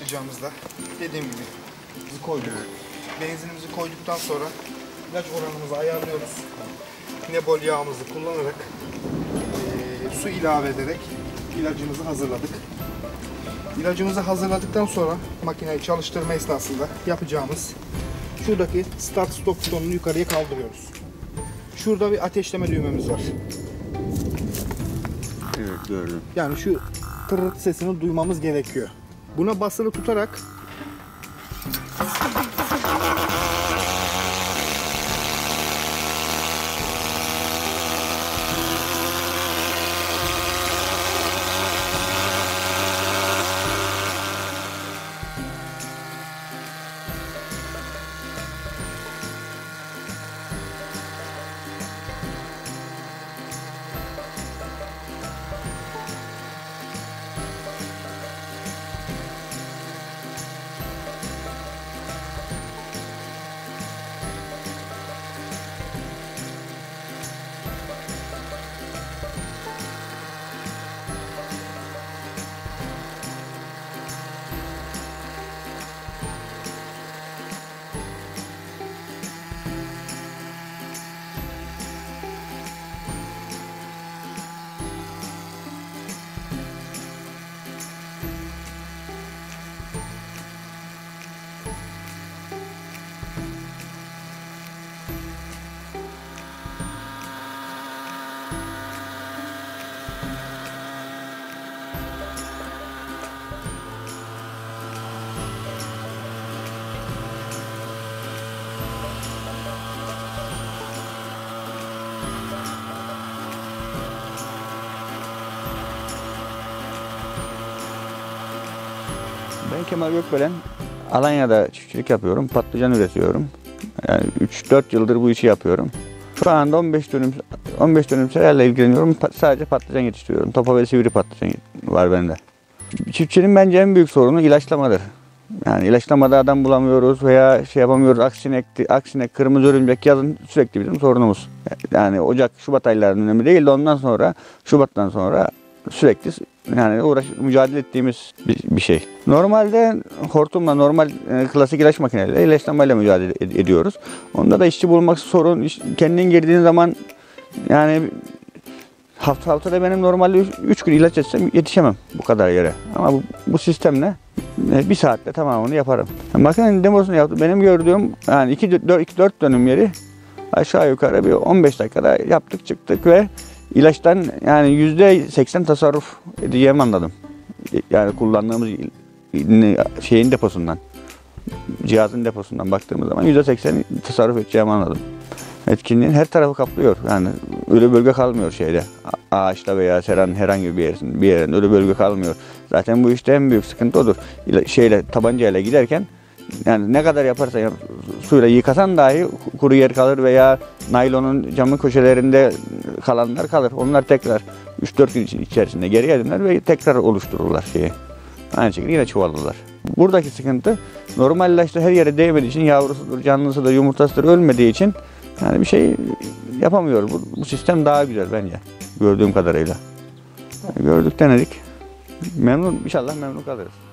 yapacağımızda dediğim gibi koyduk. Benzinimizi koyduktan sonra ilaç oranımızı ayarlıyoruz. Nebol yağımızı kullanarak su ilave ederek ilacımızı hazırladık. İlacımızı hazırladıktan sonra makineyi çalıştırma esnasında yapacağımız şuradaki start stop butonunu yukarıya kaldırıyoruz. Şurada bir ateşleme düğmemiz var. Evet, gördüm. Yani şu tırırt sesini duymamız gerekiyor. Buna basılı tutarak Ben Kemal Gökbelen, Alanya'da çiftçilik yapıyorum, patlıcan üretiyorum. Yani 3-4 yıldır bu işi yapıyorum. Şu anda 15 dönüm serayla ilgileniyorum. Sadece patlıcan yetiştiriyorum. Topa ve sivri patlıcan var bende. Çiftçinin bence en büyük sorunu ilaçlamadır. Yani ilaçlamada adam bulamıyoruz veya şey yapamıyoruz. Aksinek, kırmızı örümcek yazın sürekli bizim sorunumuz. Yani Ocak, Şubat aylarının önemli değil de ondan sonra, Şubat'tan sonra sürekli yani mücadele ettiğimiz bir şey. Normalde hortumla, normal klasik ilaç makineleriyle, ilaçlamayla mücadele ediyoruz. Onda da işçi bulmak sorun. Kendin girdiğin zaman yani haftada benim normalde 3 gün ilaç etsem yetişemem bu kadar yere. Ama bu sistemle bir saatte tamamını yaparım. Makinenin demosunu yaptım. Benim gördüğüm yani 2-4 dönüm yeri aşağı yukarı bir 15 dakikada yaptık çıktık ve ilaçtan yani %80 tasarruf edeceğimi anladım. Yani kullandığımız şeyin deposundan, cihazın deposundan baktığımız zaman %80 tasarruf edeceğimi anladım. Etkinliğin her tarafı kaplıyor. Yani ölü bölge kalmıyor şeyde. Ağaçta veya seran herhangi bir yerin ölü bölge kalmıyor. Zaten bu işte en büyük sıkıntı odur. Tabancayla giderken yani ne kadar yaparsan yap, suyla yıkasan dahi kuru yer kalır veya naylonun camın köşelerinde kalanlar kalır. Onlar tekrar 3-4 gün içerisinde geriye döner ve tekrar oluştururlar şeyi. Aynı şekilde yine çuvallarlar. Buradaki sıkıntı normal ilaçta her yere değmediği için, yavrusudur, canlısıdır, yumurtasıdır ölmediği için yani bir şey yapamıyor. Bu sistem daha güzel bence gördüğüm kadarıyla. Gördük, denedik. İnşallah memnun kalırız.